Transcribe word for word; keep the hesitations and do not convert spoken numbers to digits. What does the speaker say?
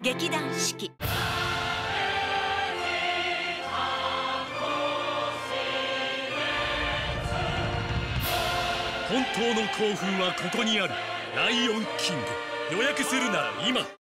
劇団四季。 本当の興奮はここにある。ライオンキング。予約するなら今。